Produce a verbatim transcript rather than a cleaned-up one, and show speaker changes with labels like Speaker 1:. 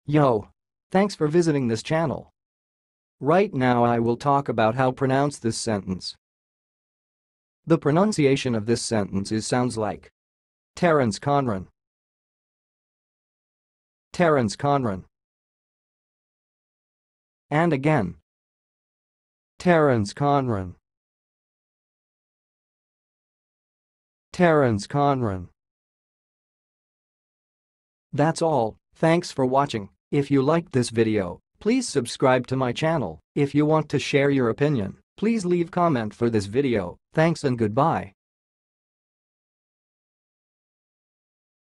Speaker 1: Yo! Thanks for visiting this channel. Right now I will talk about how pronounce this sentence. The pronunciation of this sentence is sounds like Terence Conran. Terence Conran. And again. Terence Conran. Terence Conran. That's all. Thanks for watching. If you liked this video, please subscribe to my channel. If you want to share your opinion, please leave comment for this video. Thanks and goodbye.